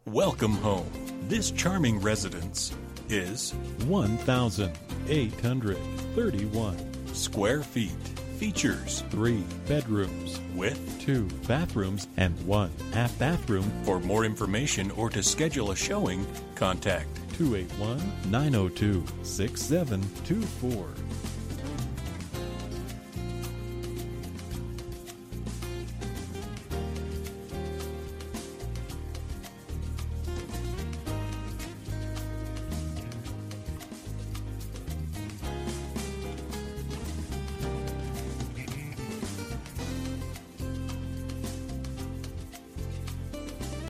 Welcome home. This charming residence is 1,831 square feet. Features 3 bedrooms with 2 bathrooms and 1 half bathroom. For more information or to schedule a showing, contact 281-902-6724.